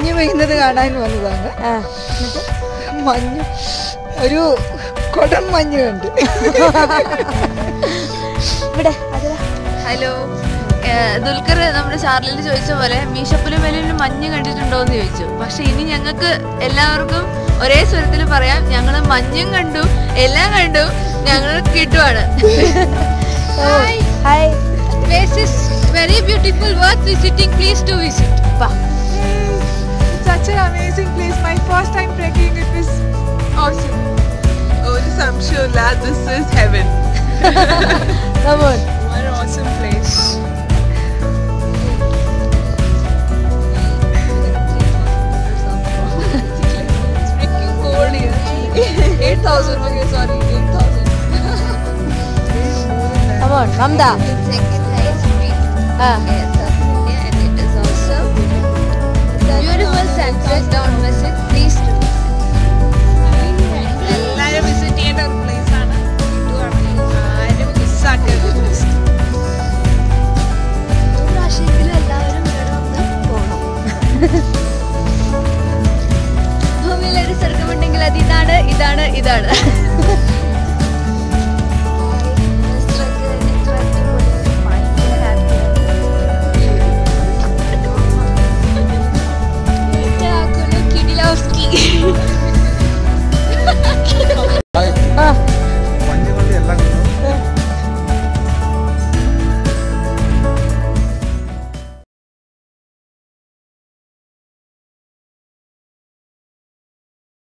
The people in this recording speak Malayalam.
മഞ്ഞ് പെയ്യുന്നത് കാണാൻ വന്നതാണ്. മഞ്ഞ് ഒരു കൊടം മഞ്ഞ് കണ്ട്. ഹലോ, ദുൽഖർ നമ്മുടെ ചാർലിൽ ചോദിച്ച പോലെ മീശപ്പുലിമലയിൽ മഞ്ഞ് കണ്ടിട്ടുണ്ടോ എന്ന് ചോദിച്ചു. പക്ഷെ ഇനി ഞങ്ങൾക്ക് എല്ലാവർക്കും ഒരേ സ്വരത്തിൽ പറയാം, ഞങ്ങൾ മഞ്ഞും കണ്ടു, എല്ലാം കണ്ടു, ഞങ്ങൾ കിട്ടുവാണ്. Place is very beautiful, worth visiting. Please do visit. It's such an amazing place. My first time trekking, it was awesome. Oh, just I'm sure, lad, this is heaven. Come on. What an awesome place. It's freaking cold here. 8,000. Okay, sorry, 8,000. Come on, Mamda. And it is also beautiful sunset down